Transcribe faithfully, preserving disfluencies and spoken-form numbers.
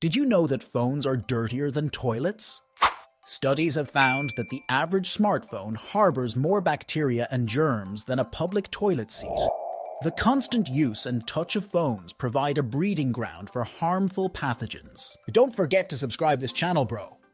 Did you know that phones are dirtier than toilets? Studies have found that the average smartphone harbors more bacteria and germs than a public toilet seat. The constant use and touch of phones provide a breeding ground for harmful pathogens. Don't forget to subscribe this channel, bro.